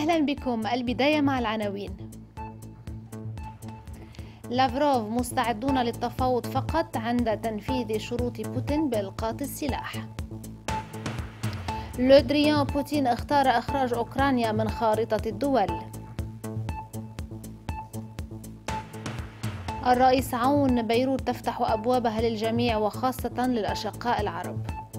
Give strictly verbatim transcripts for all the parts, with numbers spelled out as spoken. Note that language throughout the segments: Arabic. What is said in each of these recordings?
أهلا بكم. البداية مع العناوين. لافروف مستعدون للتفاوض فقط عند تنفيذ شروط بوتين بإلقاء السلاح. لو دريان بوتين اختار إخراج أوكرانيا من خارطة الدول. الرئيس عون بيروت تفتح أبوابها للجميع وخاصة للأشقاء العرب.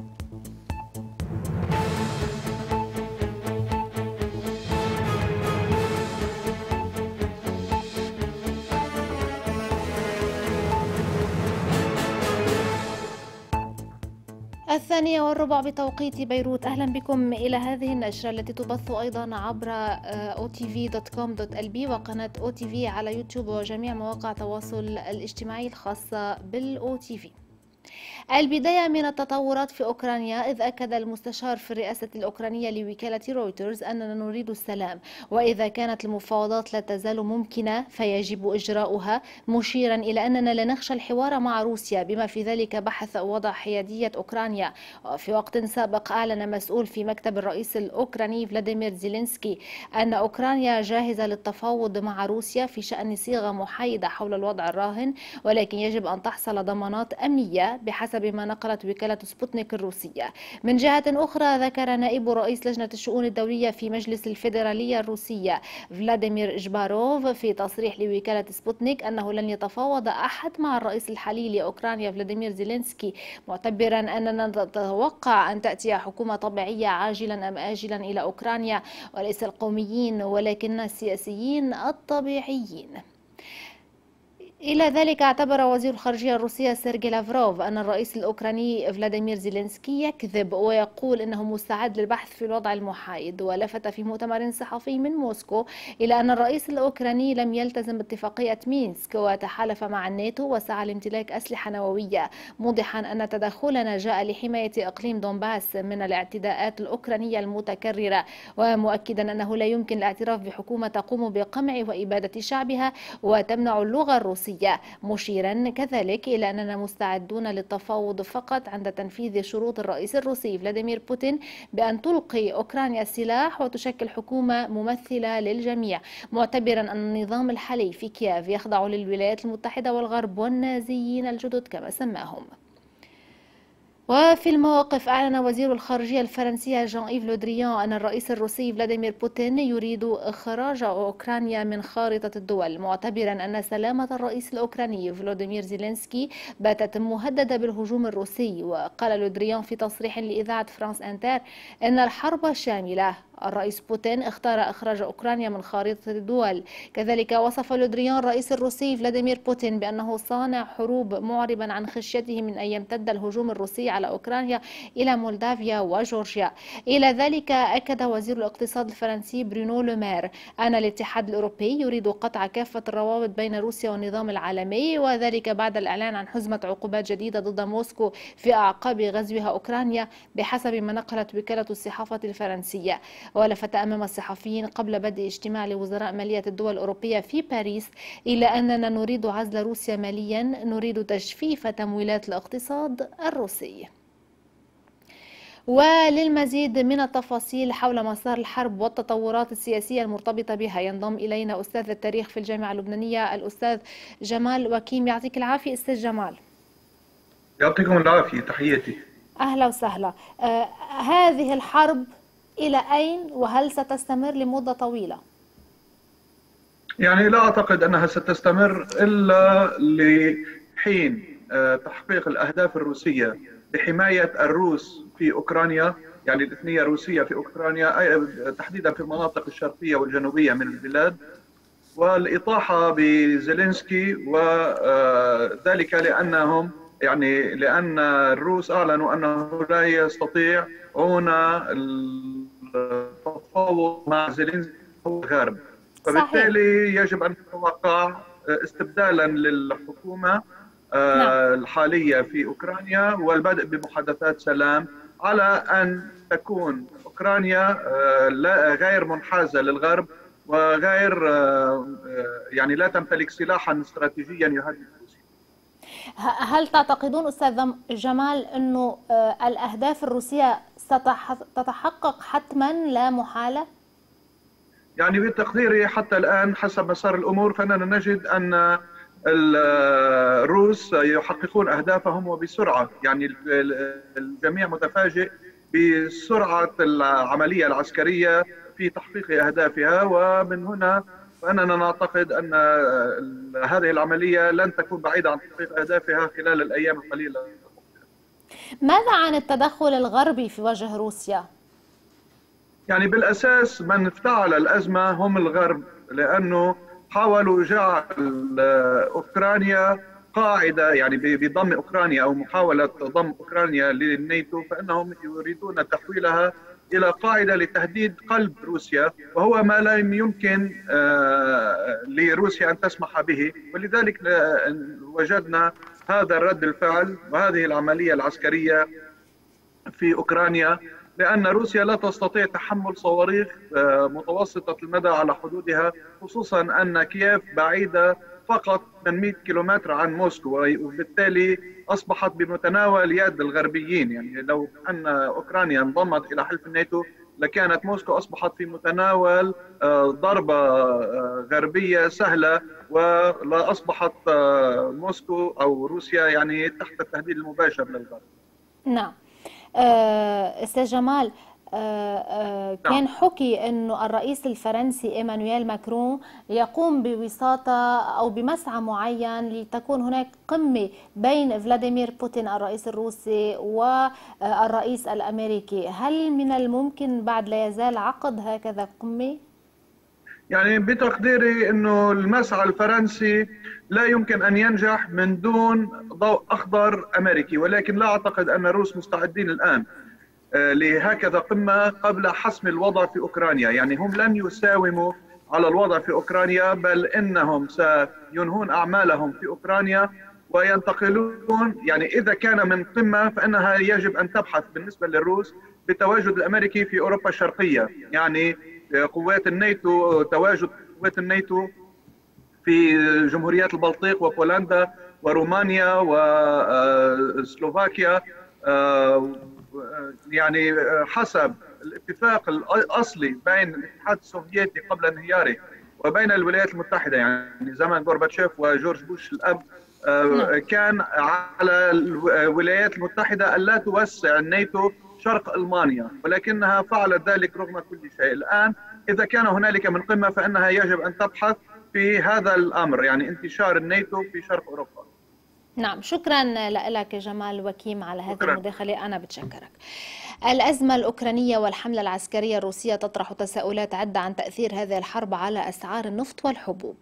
الثانية والربع بتوقيت بيروت. أهلا بكم إلى هذه النشرة التي تبث أيضا عبر أو تي في دوت كوم دوت إل بي وقناة أو تي في على يوتيوب وجميع مواقع التواصل الاجتماعي الخاصة بالأو تي في. البداية من التطورات في أوكرانيا، إذ أكد المستشار في الرئاسة الأوكرانية لوكالة رويترز أننا نريد السلام، وإذا كانت المفاوضات لا تزال ممكنة فيجب إجراؤها، مشيرا إلى أننا لا نخشى الحوار مع روسيا بما في ذلك بحث وضع حيادية أوكرانيا. وفي وقت سابق أعلن مسؤول في مكتب الرئيس الأوكراني فلاديمير زيلينسكي أن أوكرانيا جاهزة للتفاوض مع روسيا في شأن صيغة محايدة حول الوضع الراهن، ولكن يجب أن تحصل ضمانات أمنية بحسب بما نقلت وكالة سبوتنيك الروسية. من جهة أخرى، ذكر نائب رئيس لجنة الشؤون الدولية في مجلس الفيدرالية الروسية فلاديمير جباروف في تصريح لوكالة سبوتنيك أنه لن يتفاوض أحد مع الرئيس الحالي لأوكرانيا فلاديمير زيلينسكي، معتبرا أننا نتوقع أن تأتي حكومة طبيعية عاجلا أم آجلا إلى أوكرانيا، وليس القوميين ولكن السياسيين الطبيعيين. إلى ذلك اعتبر وزير الخارجية الروسية سيرجي لافروف أن الرئيس الأوكراني فلاديمير زيلينسكي يكذب ويقول إنه مستعد للبحث في الوضع المحايد، ولفت في مؤتمر صحفي من موسكو إلى أن الرئيس الأوكراني لم يلتزم باتفاقية مينسك وتحالف مع الناتو وسعى لامتلاك أسلحة نووية، موضحا أن تدخلنا جاء لحماية إقليم دونباس من الاعتداءات الأوكرانية المتكررة، ومؤكدا أنه لا يمكن الاعتراف بحكومة تقوم بقمع وإبادة شعبها وتمنع اللغة الروسية، مشيرا كذلك إلى أننا مستعدون للتفاوض فقط عند تنفيذ شروط الرئيس الروسي فلاديمير بوتين بأن تلقي أوكرانيا السلاح وتشكل حكومة ممثلة للجميع، معتبرا أن النظام الحالي في كييف يخضع للولايات المتحدة والغرب والنازيين الجدد كما سماهم. وفي المواقف، أعلن وزير الخارجية الفرنسية جان إيف لو دريان أن الرئيس الروسي فلاديمير بوتين يريد إخراج أوكرانيا من خارطة الدول، معتبرا أن سلامة الرئيس الأوكراني فلوديمير زيلينسكي باتت مهددة بالهجوم الروسي. وقال لو دريان في تصريح لإذاعة فرانس انتر أن الحرب شاملة، الرئيس بوتين اختار إخراج أوكرانيا من خارطة الدول. كذلك وصف لو دريان الرئيس الروسي فلاديمير بوتين بأنه صانع حروب، معربا عن خشيته من أن يمتد الهجوم الروسي على أوكرانيا إلى مولدافيا وجورجيا. إلى ذلك أكد وزير الاقتصاد الفرنسي برونو لومير أن الاتحاد الأوروبي يريد قطع كافة الروابط بين روسيا والنظام العالمي، وذلك بعد الإعلان عن حزمة عقوبات جديدة ضد موسكو في أعقاب غزوها أوكرانيا بحسب ما نقلت وكالة الصحافة الفرنسية. ولفت أمام الصحفيين قبل بدء اجتماع لوزراء مالية الدول الأوروبية في باريس إلى أننا نريد عزل روسيا ماليا، نريد تجفيف تمويلات الاقتصاد الروسي. وللمزيد من التفاصيل حول مسار الحرب والتطورات السياسية المرتبطة بها ينضم إلينا أستاذ التاريخ في الجامعة اللبنانية الأستاذ جمال وكيم. يعطيك العافية أستاذ جمال. يعطيكم العافية، تحياتي. أهلا وسهلا. آه هذه الحرب إلى أين وهل ستستمر لمدة طويلة؟ يعني لا أعتقد أنها ستستمر إلا لحين تحقيق الأهداف الروسية بحماية الروس في أوكرانيا، يعني الإثنية الروسية في أوكرانيا تحديدا في المناطق الشرقية والجنوبية من البلاد، والإطاحة بزيلينسكي، وذلك لأنهم يعني لأن الروس أعلنوا أنه لا يستطيعون التفاوض مع زيلينسكي والغرب، فبالتالي يجب أن نتوقع استبدالا للحكومة الحالية في أوكرانيا والبدء بمحادثات سلام على أن تكون أوكرانيا غير منحازة للغرب وغير يعني لا تمتلك سلاحا استراتيجيا يهدد روسيا. هل تعتقدون أستاذ جمال أنه الأهداف الروسية ستتحقق حتما لا محالة؟ يعني بتقديري حتى الآن حسب مسار الأمور فإننا نجد أن الروس يحققون أهدافهم وبسرعة. يعني الجميع متفاجئ بسرعة العملية العسكرية في تحقيق أهدافها، ومن هنا فإننا نعتقد أن هذه العملية لن تكون بعيدة عن تحقيق أهدافها خلال الأيام القليلة. ماذا عن التدخل الغربي في وجه روسيا؟ يعني بالأساس من افتعل الأزمة هم الغرب، لأنه حاولوا جعل أوكرانيا قاعدة، يعني بضم أوكرانيا أو محاولة ضم أوكرانيا للناتو، فإنهم يريدون تحويلها إلى قاعدة لتهديد قلب روسيا، وهو ما لم يمكن لروسيا أن تسمح به. ولذلك وجدنا هذا الرد الفعل وهذه العملية العسكرية في أوكرانيا، لأن روسيا لا تستطيع تحمل صواريخ متوسطة المدى على حدودها، خصوصا أن كييف بعيدة فقط من مئة كيلومتر عن موسكو، وبالتالي أصبحت بمتناول يد الغربيين. يعني لو أن أوكرانيا انضمت إلى حلف الناتو لكانت موسكو أصبحت في متناول ضربة غربية سهلة، ولا أصبحت موسكو أو روسيا يعني تحت التهديد المباشر للغرب. نعم. أستاذ جمال، كان حكي أنه الرئيس الفرنسي إيمانويل ماكرون يقوم بوساطة أو بمسعى معين لتكون هناك قمة بين فلاديمير بوتين الرئيس الروسي والرئيس الأمريكي. هل من الممكن بعد لا يزال عقد هكذا قمة؟ يعني بتقديري أنه المسعى الفرنسي لا يمكن أن ينجح من دون ضوء أخضر أمريكي، ولكن لا أعتقد أن الروس مستعدين الآن لهكذا قمة قبل حسم الوضع في أوكرانيا. يعني هم لن يساوموا على الوضع في أوكرانيا، بل إنهم سينهون أعمالهم في أوكرانيا وينتقلون. يعني إذا كان من قمة فإنها يجب أن تبحث بالنسبة للروس بالتواجد الأمريكي في أوروبا الشرقية، يعني قوات الناتو، تواجد قوات الناتو في جمهوريات البلطيق وبولندا ورومانيا وسلوفاكيا. يعني حسب الاتفاق الأصلي بين الاتحاد السوفيتي قبل انهياره وبين الولايات المتحدة، يعني زمن غورباتشوف وجورج بوش الأب، كان على الولايات المتحدة ألا توسع الناتو شرق ألمانيا، ولكنها فعلت ذلك رغم كل شيء. الآن إذا كان هنالك من قمة فإنها يجب أن تبحث في هذا الأمر، يعني انتشار الناتو في شرق أوروبا. نعم، شكرا لك جمال وكيم على هذه المداخلة، أنا بتشكرك. الأزمة الأوكرانية والحملة العسكرية الروسية تطرح تساؤلات عدة عن تأثير هذه الحرب على أسعار النفط والحبوب.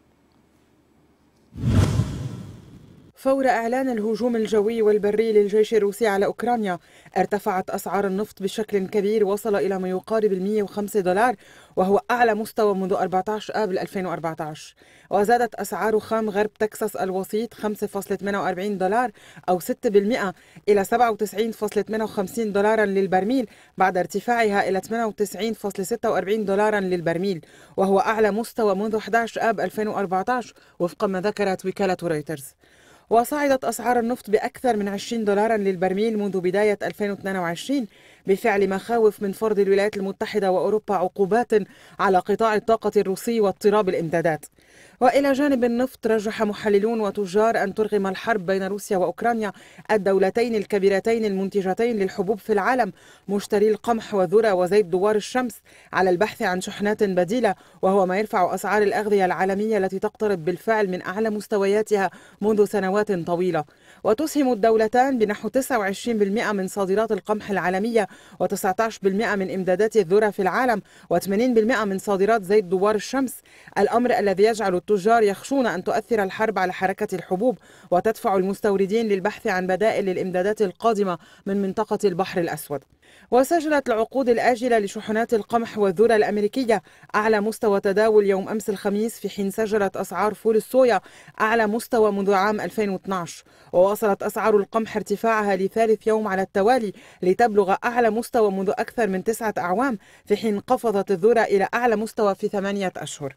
فور إعلان الهجوم الجوي والبري للجيش الروسي على أوكرانيا، ارتفعت أسعار النفط بشكل كبير، وصل إلى ما يقارب المئة وخمسة دولار، وهو أعلى مستوى منذ أربعة عشر آب ألفين وأربعة عشر. وزادت أسعار خام غرب تكساس الوسيط خمسة فاصلة ثمانية وأربعين دولار أو ستة بالمئة إلى سبعة وتسعين فاصلة ثمانية وخمسين دولارا للبرميل، بعد ارتفاعها إلى ثمانية وتسعين فاصلة ستة وأربعين دولارا للبرميل، وهو أعلى مستوى منذ أحد عشر آب ألفين وأربعة عشر وفق ما ذكرت وكالة رويترز. وصعدت أسعار النفط بأكثر من عشرين دولارا للبرميل منذ بداية ألفين واثنين وعشرين بفعل مخاوف من فرض الولايات المتحدة وأوروبا عقوبات على قطاع الطاقة الروسي واضطراب الإمدادات. وإلى جانب النفط، رجح محللون وتجار أن ترغم الحرب بين روسيا وأوكرانيا الدولتين الكبيرتين المنتجتين للحبوب في العالم، مشتري القمح والذرة وزيت دوار الشمس، على البحث عن شحنات بديلة، وهو ما يرفع أسعار الأغذية العالمية التي تقترب بالفعل من أعلى مستوياتها منذ سنوات طويلة. وتسهم الدولتان بنحو تسعة وعشرين بالمئة من صادرات القمح العالمية وتسعة عشر بالمئة من إمدادات الذرة في العالم وثمانين بالمئة من صادرات زيت دوار الشمس، الأمر الذي يجعل التجار يخشون أن تؤثر الحرب على حركة الحبوب وتدفع المستوردين للبحث عن بدائل للإمدادات القادمة من منطقة البحر الأسود. وسجلت العقود الآجلة لشحنات القمح والذرة الأمريكية أعلى مستوى تداول يوم أمس الخميس، في حين سجلت أسعار فول الصويا أعلى مستوى منذ عام ألفين واثني عشر. وواصلت أسعار القمح ارتفاعها لثالث يوم على التوالي لتبلغ أعلى مستوى منذ أكثر من تسعة أعوام، في حين قفزت الذرة إلى أعلى مستوى في ثمانية أشهر.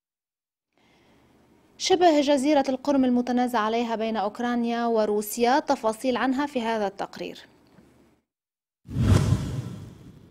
شبه جزيرة القرم المتنازع عليها بين أوكرانيا وروسيا، تفاصيل عنها في هذا التقرير.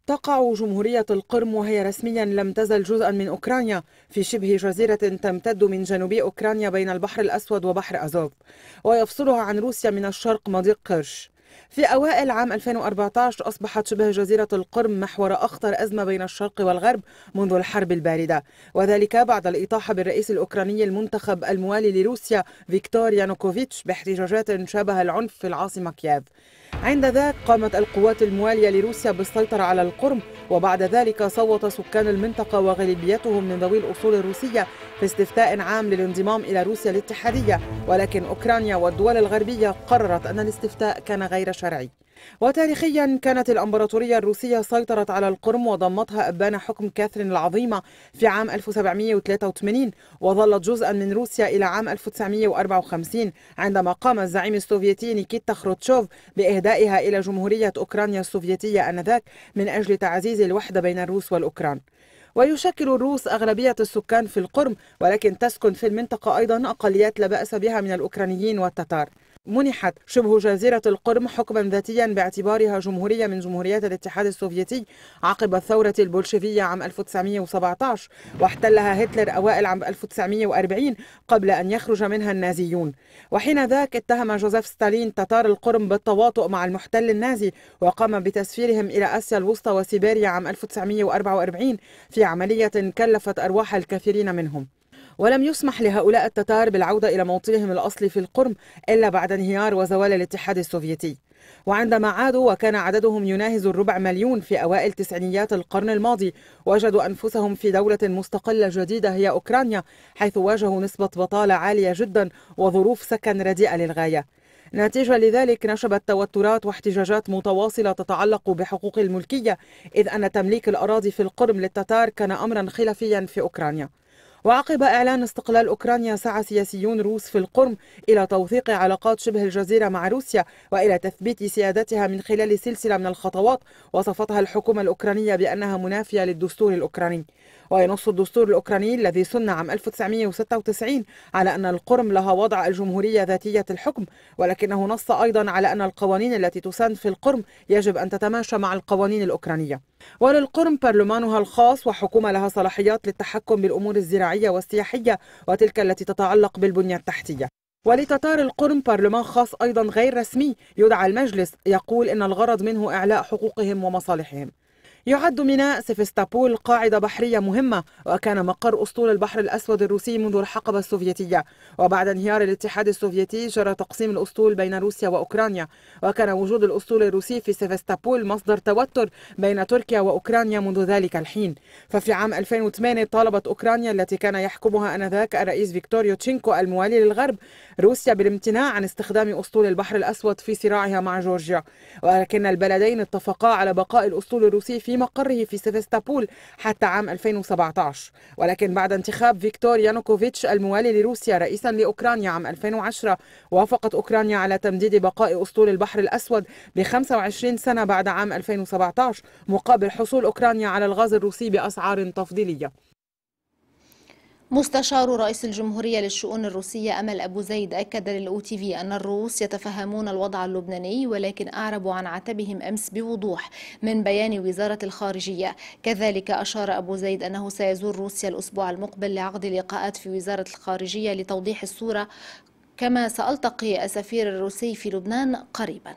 تقع جمهورية القرم وهي رسميا لم تزل جزءا من أوكرانيا في شبه جزيرة تمتد من جنوب أوكرانيا بين البحر الأسود وبحر أزوف، ويفصلها عن روسيا من الشرق مضيق قرش. في أوائل عام ألفين وأربعة عشر أصبحت شبه جزيرة القرم محور أخطر أزمة بين الشرق والغرب منذ الحرب الباردة، وذلك بعد الإطاحة بالرئيس الأوكراني المنتخب الموالي لروسيا فيكتور يانوكوفيتش باحتجاجات شابه العنف في العاصمة كييف. عند ذاك قامت القوات الموالية لروسيا بالسيطرة على القرم، وبعد ذلك صوت سكان المنطقة وغالبيتهم من ذوي الأصول الروسية في استفتاء عام للانضمام إلى روسيا الاتحادية، ولكن أوكرانيا والدول الغربية قررت أن الاستفتاء كان غير شرعي. وتاريخيا كانت الإمبراطورية الروسية سيطرت على القرم وضمتها أبان حكم كاثرين العظيمة في عام ألف وسبعمئة وثلاثة وثمانين، وظلت جزءا من روسيا إلى عام ألف وتسعمئة وأربعة وخمسين عندما قام الزعيم السوفيتي نيكيتا خروتشوف بإهدائها إلى جمهورية أوكرانيا السوفيتية آنذاك من أجل تعزيز الوحدة بين الروس والأوكران. ويشكل الروس أغلبية السكان في القرم، ولكن تسكن في المنطقة أيضا أقليات لا بأس بها من الأوكرانيين والتتار. منحت شبه جزيرة القرم حكما ذاتيا باعتبارها جمهورية من جمهوريات الاتحاد السوفيتي عقب الثورة البولشفية عام ألف وتسعمئة وسبعة عشر، واحتلها هتلر أوائل عام ألف وتسعمئة وأربعين قبل أن يخرج منها النازيون. وحين ذاك اتهم جوزيف ستالين تتار القرم بالتواطؤ مع المحتل النازي، وقام بتسفيرهم إلى آسيا الوسطى وسيبيريا عام ألف وتسعمئة وأربعة وأربعين في عملية كلفت أرواح الكثيرين منهم. ولم يسمح لهؤلاء التتار بالعودة إلى موطنهم الأصلي في القرم إلا بعد انهيار وزوال الاتحاد السوفيتي. وعندما عادوا وكان عددهم يناهز الربع مليون في أوائل تسعينيات القرن الماضي، وجدوا أنفسهم في دولة مستقلة جديدة هي أوكرانيا، حيث واجهوا نسبة بطالة عالية جدا وظروف سكن رديئة للغاية. نتيجة لذلك نشبت توترات واحتجاجات متواصلة تتعلق بحقوق الملكية، إذ أن تمليك الأراضي في القرم للتتار كان أمرا خلافيا في أوكرانيا. وعقب إعلان استقلال أوكرانيا سعى سياسيون روس في القرم إلى توثيق علاقات شبه الجزيرة مع روسيا وإلى تثبيت سيادتها من خلال سلسلة من الخطوات وصفتها الحكومة الأوكرانية بأنها منافية للدستور الأوكراني. وينص الدستور الأوكراني الذي سن عام ألف وتسعمئة وستة وتسعين على أن القرم لها وضع الجمهورية ذاتية الحكم، ولكنه نص أيضا على أن القوانين التي تسن في القرم يجب أن تتماشى مع القوانين الأوكرانية. وللقرم برلمانها الخاص وحكومة لها صلاحيات للتحكم بالأمور الزراعية والسياحية وتلك التي تتعلق بالبنية التحتية. ولتتار القرم برلمان خاص أيضا غير رسمي يدعى المجلس، يقول إن الغرض منه إعلاء حقوقهم ومصالحهم. يعد ميناء سيفستوبول قاعدة بحرية مهمة، وكان مقر أسطول البحر الأسود الروسي منذ الحقبة السوفيتية، وبعد انهيار الاتحاد السوفيتي جرى تقسيم الأسطول بين روسيا وأوكرانيا، وكان وجود الأسطول الروسي في سيفستوبول مصدر توتر بين تركيا وأوكرانيا منذ ذلك الحين. ففي عام ألفين وثمانية طالبت أوكرانيا التي كان يحكمها آنذاك الرئيس فيكتور يوتشينكو الموالي للغرب روسيا بالامتناع عن استخدام أسطول البحر الأسود في صراعها مع جورجيا، ولكن البلدين اتفقا على بقاء الأسطول الروسي في مقره في سيفستوبول حتى عام ألفين وسبعة عشر. ولكن بعد انتخاب فيكتور يانوكوفيتش الموالي لروسيا رئيسا لأوكرانيا عام ألفين وعشرة، وافقت أوكرانيا على تمديد بقاء أسطول البحر الأسود ب خمسة وعشرين سنة بعد عام ألفين وسبعة عشر مقابل حصول أوكرانيا على الغاز الروسي بأسعار تفضيلية. مستشار رئيس الجمهورية للشؤون الروسية أمل أبو زيد أكد للأو تي في أن الروس يتفهمون الوضع اللبناني، ولكن أعربوا عن عتبهم أمس بوضوح من بيان وزارة الخارجية. كذلك أشار أبو زيد أنه سيزور روسيا الأسبوع المقبل لعقد لقاءات في وزارة الخارجية لتوضيح الصورة، كما سألتقي السفير الروسي في لبنان قريبا.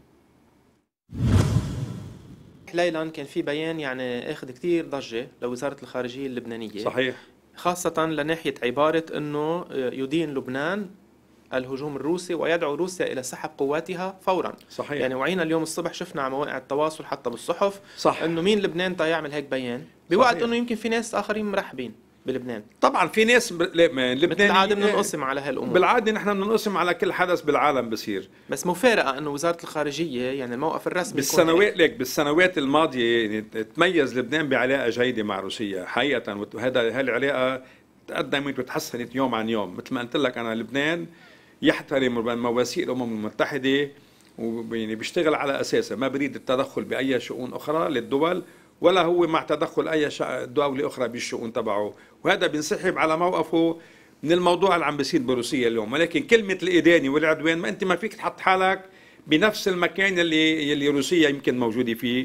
ليلا كان في بيان يعني اخذ كثير ضجة لوزارة الخارجية اللبنانية، صحيح، خاصة لناحية عبارة أنه يدين لبنان الهجوم الروسي ويدعو روسيا إلى سحب قواتها فورا. صحيح. يعني وعينا اليوم الصبح شفنا على مواقع التواصل حتى بالصحف صح. أنه مين لبنان تا يعمل هيك بيان بوقت أنه يمكن في ناس آخرين مرحبين بلبنان. طبعا في ناس ب... لبنان مثل العادة بننقسم على هالأمور، بالعادة نحن بننقسم على كل حدث بالعالم بصير، بس مفارقة أنه وزارة الخارجية يعني الموقف الرسمي بالسنوات لك بالسنوات الماضية يعني تميز لبنان بعلاقة جيدة مع روسيا حقيقة، وهذا هالعلاقة تقدمت وتحسنت يوم عن يوم. مثل ما قلت لك أنا لبنان يحترم مواثيق الأمم المتحدة ويعني بيشتغل على أساسها، ما بريد التدخل بأي شؤون أخرى للدول ولا هو مع تدخل أي دولة أخرى بالشؤون تبعه، وهذا بينسحب على موقفه من الموضوع اللي عم بيصير بروسيا اليوم. ولكن كلمة الإدانة والعدوان ما أنت ما فيك تحط حالك بنفس المكان اللي اللي روسيا يمكن موجودة فيه،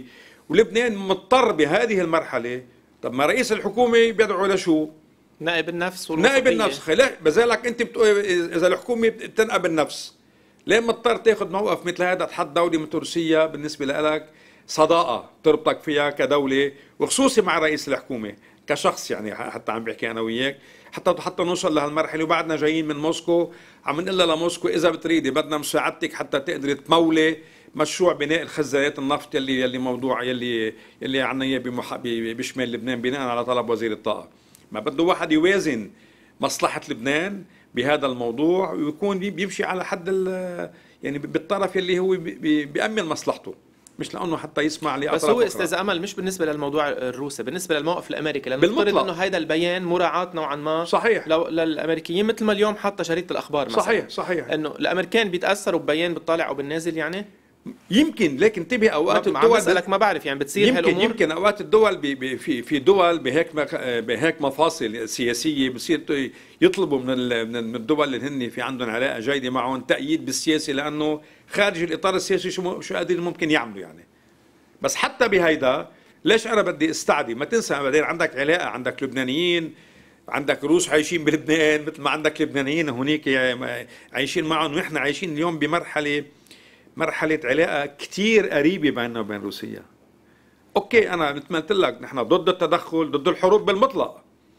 ولبنان مضطر بهذه المرحله. طب ما رئيس الحكومه بيدعو لشو؟ نائب النفس نائب النفس. خلي بذلك انت بتقول اذا الحكومه بتنقب النفس، ليه مضطر تاخذ موقف مثل هذا تحط دوله مثل روسيا بالنسبه لك صداقه تربطك فيها كدوله، وخصوصي مع رئيس الحكومه كشخص، يعني حتى عم بحكي انا وياك حتى حتى نوصل لهالمرحله، وبعدنا جايين من موسكو عم نقول لها لموسكو اذا بتريدي بدنا مساعدتك حتى تقدري تمولي مشروع بناء الخزانات النفط يلي يلي موضوع يلي يلي عنا اياه بشمال لبنان بناء على طلب وزير الطاقه. ما بده واحد يوازن مصلحه لبنان بهذا الموضوع ويكون بيمشي على حد يعني بالطرف يلي هو بيأمن مصلحته، مش لانه حتى يسمع لأطراف بس هو أخرى. استاذ امل مش بالنسبه للموضوع الروسي، بالنسبه للموقف الامريكي، لانه بالمطلق انه هذا البيان مراعاه نوعا ما صحيح لو للامريكيين، مثل ما اليوم حتى شريطه الاخبار مثلا. صحيح صحيح انه الامريكان بيتاثروا ببيان بالطالع وبالنازل يعني يمكن، لكن انتبه اوقات الدول، عم بسألك ما بعرف يعني بتصير يمكن هالامور. يمكن اوقات الدول بي بي في في دول بهيك بهيك مفاصل سياسيه بصير يطلبوا من من الدول اللي هن في عندهم علاقه جيده معهم تأييد بالسياسه، لانه خارج الاطار السياسي شو شو قادرين ممكن يعملوا يعني. بس حتى بهيدا ليش انا بدي استعدي؟ ما تنسى بعدين عندك علاقه، عندك لبنانيين، عندك روس عايشين بلبنان مثل ما عندك لبنانيين هنيك عايشين معهم، ونحن عايشين اليوم بمرحله مرحلة علاقة كتير قريبة بيننا وبين روسيا. اوكي انا مثل ما قلت لك نحن ضد التدخل، ضد الحروب بالمطلق،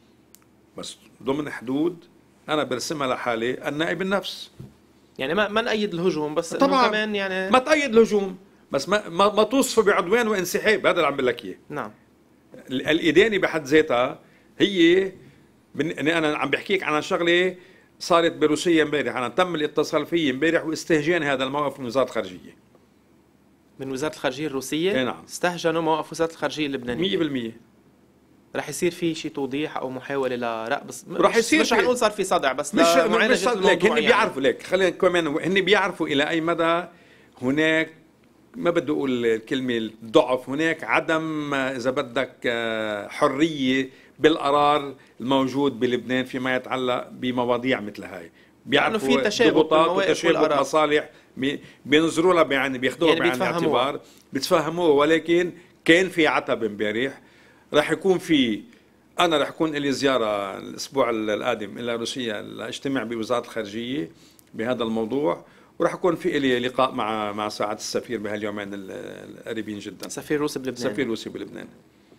بس ضمن حدود انا برسمها لحالي النائب النفس. يعني ما ما نأيد الهجوم، بس طبعا كمان يعني ما تأيد الهجوم، بس ما ما, ما توصفه بعدوان وانسحاب، هذا اللي عم بقول لك اياه. نعم. الإدانة بحد ذاتها هي بن... انا عم بحكيك عن شغله صارت بروسيا امبارح، انا تم الاتصال فيي امبارح واستهجان هذا الموقف من وزاره الخارجيه. من وزاره الخارجيه الروسيه؟ اي نعم. استهجنوا موقف وزاره الخارجيه اللبنانيه مية بالمية. رح يصير في شيء توضيح او محاوله لرأب؟ رح يصير، مش رح نقول صار في صدع، بس مش مش لك هن يعني. بيعرفوا لك خلينا كمان هن بيعرفوا الى اي مدى هناك، ما بدي اقول الكلمه الضعف، هناك عدم اذا بدك حريه بالقرار الموجود بلبنان فيما يتعلق بمواضيع مثل هاي. بيعرفوا في تشابك وتشابك مصالح بينظروا لها بعين، بياخذوها يعني بعين الاعتبار، بتفهموه. ولكن كان في عتب امبارح، راح يكون في، انا راح يكون لي زياره الاسبوع القادم الى روسيا لاجتمع بوزاره الخارجيه بهذا الموضوع، وراح يكون في لي لقاء مع مع سعاده السفير بهاليومين القريبين جدا. سفير روسي بلبنان. سفير روسي بلبنان.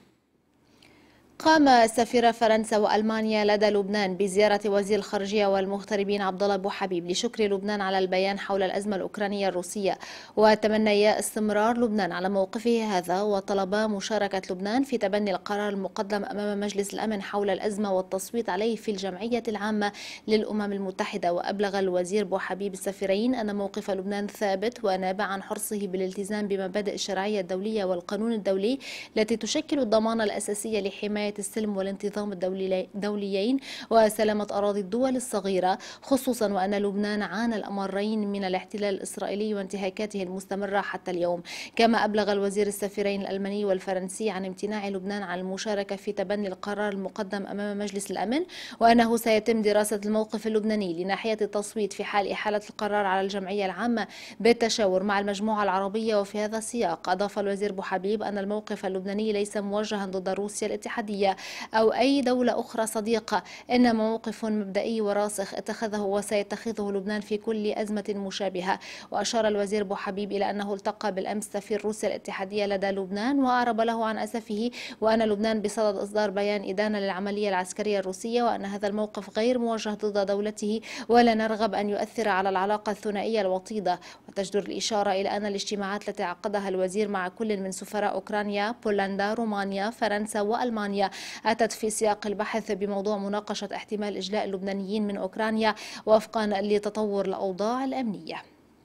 قام سفير فرنسا وألمانيا لدى لبنان بزيارة وزير الخارجية والمغتربين عبد الله أبو حبيب لشكر لبنان على البيان حول الأزمة الأوكرانية الروسية، وتمنيا استمرار لبنان على موقفه هذا، وطلبا مشاركة لبنان في تبني القرار المقدم أمام مجلس الأمن حول الأزمة والتصويت عليه في الجمعية العامة للأمم المتحدة. وأبلغ الوزير أبو حبيب السفيرين أن موقف لبنان ثابت ونابع عن حرصه بالالتزام بمبادئ الشرعية الدولية والقانون الدولي التي تشكل الضمانة الأساسية لحماية السلم والانتظام الدوليين وسلامة أراضي الدول الصغيرة، خصوصا وأن لبنان عانى الأمرين من الاحتلال الإسرائيلي وانتهاكاته المستمرة حتى اليوم. كما أبلغ الوزير السفيرين الألماني والفرنسي عن امتناع لبنان عن المشاركة في تبني القرار المقدم أمام مجلس الأمن، وأنه سيتم دراسة الموقف اللبناني لناحية التصويت في حال إحالة القرار على الجمعية العامة بالتشاور مع المجموعة العربية. وفي هذا السياق أضاف الوزير أبو حبيب أن الموقف اللبناني ليس موجها ضد روسيا الاتحادية أو أي دولة أخرى صديقة، إنما موقف مبدئي وراسخ اتخذه وسيتخذه لبنان في كل أزمة مشابهة. وأشار الوزير أبو حبيب إلى أنه التقى بالأمس سفير روسيا الاتحادية لدى لبنان وأعرب له عن أسفه، وأن لبنان بصدد إصدار بيان إدانة للعملية العسكرية الروسية، وأن هذا الموقف غير موجه ضد دولته ولا نرغب أن يؤثر على العلاقة الثنائية الوطيدة. وتجدر الإشارة إلى أن الاجتماعات التي عقدها الوزير مع كل من سفراء أوكرانيا، بولندا، رومانيا، فرنسا وألمانيا أتت في سياق البحث بموضوع مناقشة احتمال إجلاء اللبنانيين من أوكرانيا وفقا لتطور الأوضاع الأمنية.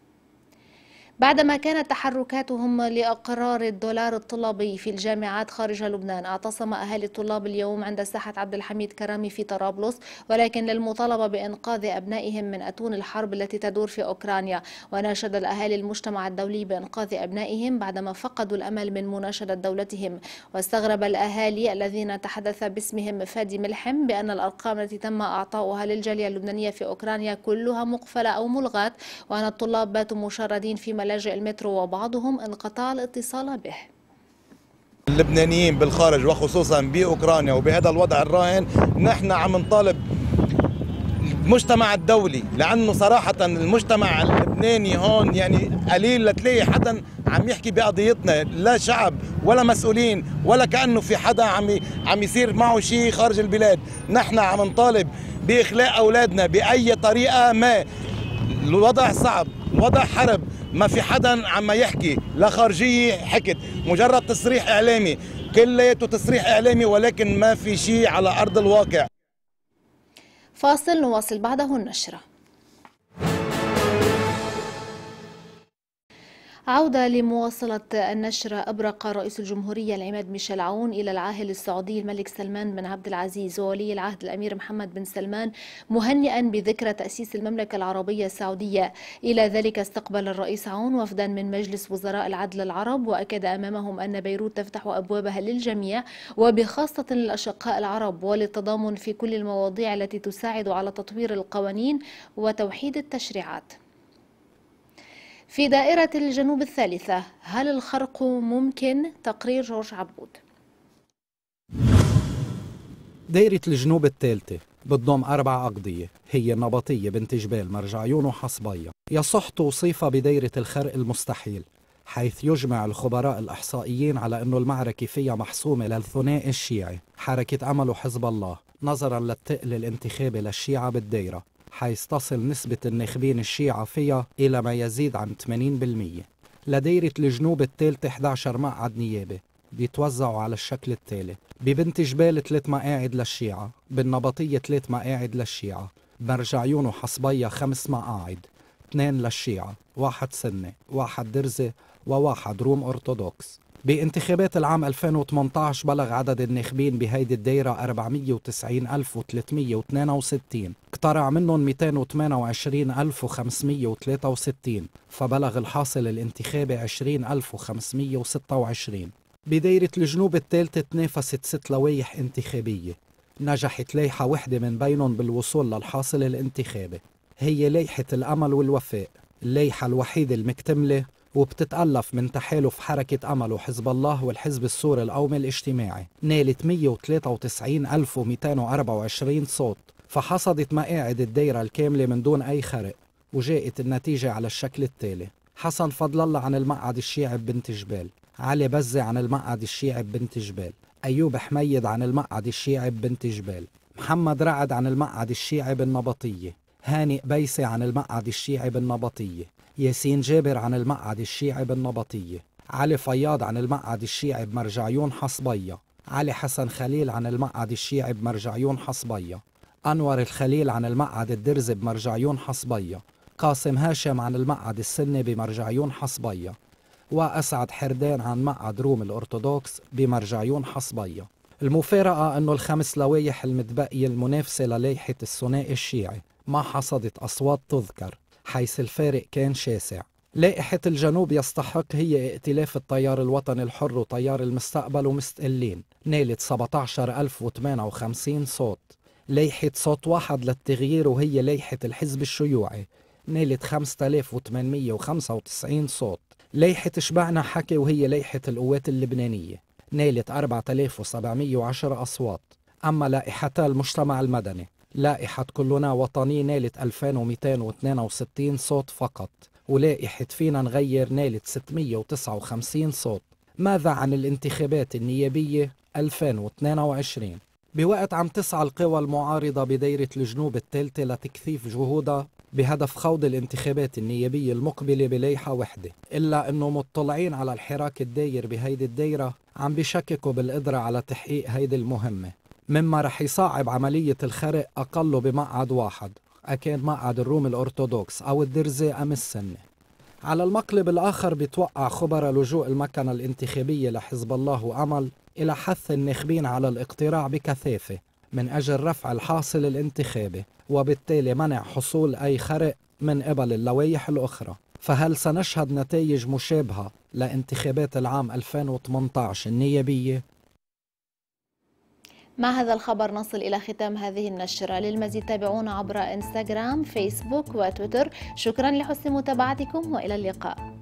بعدما كانت تحركاتهم لإقرار الدولار الطلابي في الجامعات خارج لبنان، اعتصم أهالي الطلاب اليوم عند ساحة عبد الحميد كرامي في طرابلس، ولكن للمطالبة بإنقاذ أبنائهم من أتون الحرب التي تدور في أوكرانيا. وناشد الأهالي المجتمع الدولي بإنقاذ أبنائهم بعدما فقدوا الأمل من مناشدة دولتهم. واستغرب الأهالي الذين تحدث باسمهم فادي ملحم بأن الأرقام التي تم أعطاؤها للجالية اللبنانية في أوكرانيا كلها مقفلة أو ملغاة، وأن الطلاب باتوا مشردين في ملاجئ المترو وبعضهم انقطع الاتصال به. اللبنانيين بالخارج وخصوصا بأوكرانيا وبهذا الوضع الراهن، نحن عم نطالب المجتمع الدولي، لأنه صراحة المجتمع اللبناني هون يعني قليل لتلاقي حدا عم يحكي بقضيتنا، لا شعب ولا مسؤولين ولا كأنه في حدا عم عم يصير معه شيء خارج البلاد. نحن عم نطالب بإخلاء أولادنا بأي طريقة ما. الوضع صعب، الوضع حرب، ما في حدا عم يحكي، لا خارجية حكت، مجرد تصريح إعلامي، كلياته تصريح إعلامي ولكن ما في شيء على أرض الواقع. فاصل نواصل بعده النشرة. عودة لمواصلة النشرة. أبرق رئيس الجمهورية العماد ميشيل عون إلى العاهل السعودي الملك سلمان بن عبد العزيز وولي العهد الأمير محمد بن سلمان مهنئا بذكرى تأسيس المملكة العربية السعودية. إلى ذلك استقبل الرئيس عون وفدا من مجلس وزراء العدل العرب، وأكد أمامهم أن بيروت تفتح أبوابها للجميع وبخاصة للأشقاء العرب وللتضامن في كل المواضيع التي تساعد على تطوير القوانين وتوحيد التشريعات. في دائرة الجنوب الثالثة، هل الخرق ممكن؟ تقرير جورج عبود. دائرة الجنوب الثالثة بتضم أربع أقضية، هي النبطية بنت جبال مرجعيون وحصبية. يصح توصيفها بدائرة الخرق المستحيل، حيث يجمع الخبراء الإحصائيين على أنه المعركة فيها محسومة للثنائي الشيعي حركة أمل وحزب الله، نظرا للثقل الانتخابي للشيعة بالدائرة، حيث تصل نسبة الناخبين الشيعة فيها إلى ما يزيد عن ثمانين بالمئة. لدائرة الجنوب الثالثة إحدى عشر مقعد نيابي بيتوزعوا على الشكل التالي: ببنت جبال ثلاث مقاعد للشيعة، بالنبطية ثلاث مقاعد للشيعة، بمرجعيون وحصبية خمس مقاعد، اثنين للشيعة، واحد سني، واحد درزي، وواحد روم أرثوذكس. بانتخابات العام ألفين وثمانية عشر بلغ عدد الناخبين بهيدي الدائرة أربعمئة وتسعين ألف وثلاثمئة واثنين وستين، اقترع منهم مئتين وثمانية وعشرين ألف وخمسمئة وثلاثة وستين، فبلغ الحاصل الانتخابي عشرين ألف وخمسمئة وستة وعشرين. بدائرة الجنوب الثالثة تنافست ست لوائح انتخابية، نجحت لايحة وحدة من بينهم بالوصول للحاصل الانتخابي، هي لايحة الأمل والوفاء، اللايحة الوحيدة المكتملة، وبتتألف من تحالف حركة أمل وحزب الله والحزب السوري القومي الاجتماعي. نالت مئة وثلاثة وتسعين ألف ومئتين وأربعة وعشرين صوت، فحصدت مقاعد الدائرة الكاملة من دون أي خرق. وجاءت النتيجة على الشكل التالي: حسن فضل الله عن المقعد الشيعي ببنت جبال، علي بزة عن المقعد الشيعي ببنت جبال، أيوب حميد عن المقعد الشيعي ببنت جبال، محمد رعد عن المقعد الشيعي بالنبطية، هاني بيسي عن المقعد الشيعي بالنبطية، ياسين جابر عن المقعد الشيعي بالنبطية، علي فياض عن المقعد الشيعي بمرجعيون حصبية، علي حسن خليل عن المقعد الشيعي بمرجعيون حصبية، أنور الخليل عن المقعد الدرزي بمرجعيون حصبية، قاسم هاشم عن المقعد السني بمرجعيون حصبية، وأسعد حردان عن مقعد روم الأرثوذكس بمرجعيون حصبية. المفارقة أنه الخمس لوائح المتبقية المنافسة للايحة الثنائي الشيعي ما حصدت أصوات تذكر، حيث الفارق كان شاسع. لائحة الجنوب يستحق هي ائتلاف التيار الوطني الحر وتيار المستقبل ومستقلين، نالت سبعة عشر ألف وثمانية وخمسين صوت. لائحة صوت واحد للتغيير وهي لائحة الحزب الشيوعي، نالت خمسة آلاف وثمانمئة وخمسة وتسعين صوت. لائحة شبعنا حكي وهي لائحة القوات اللبنانية، نالت أربعة آلاف وسبعمئة وعشرة أصوات. أما لائحتا المجتمع المدني، لائحة كلنا وطني، نالت ألفين ومئتين واثنين وستين صوت فقط، ولائحة فينا نغير نالت ستمئة وتسعة وخمسين صوت. ماذا عن الانتخابات النيابية ألفين واثنين وعشرين؟ بوقت عم تسعى القوى المعارضة بدائرة الجنوب الثالثة لتكثيف جهودها بهدف خوض الانتخابات النيابية المقبلة بلايحة وحدة، إلا أنه مطلعين على الحراك الداير بهيدي الدايرة عم بيشككوا بالقدرة على تحقيق هيدي المهمة، مما رح يصعب عملية الخرق أقله بمقعد واحد، أكان مقعد الروم الأرثوذكس أو الدرزي أم السنة. على المقلب الآخر بيتوقع خبراء لجوء المكنة الانتخابية لحزب الله وأمل إلى حث الناخبين على الاقتراع بكثافة من أجل رفع الحاصل الانتخابي، وبالتالي منع حصول أي خرق من قبل اللوائح الأخرى. فهل سنشهد نتائج مشابهة لانتخابات العام ألفين وثمانية عشر النيابية؟ مع هذا الخبر نصل إلى ختام هذه النشرة. للمزيد تابعونا عبر إنستغرام، فيسبوك وتويتر. شكرا لحسن متابعتكم وإلى اللقاء.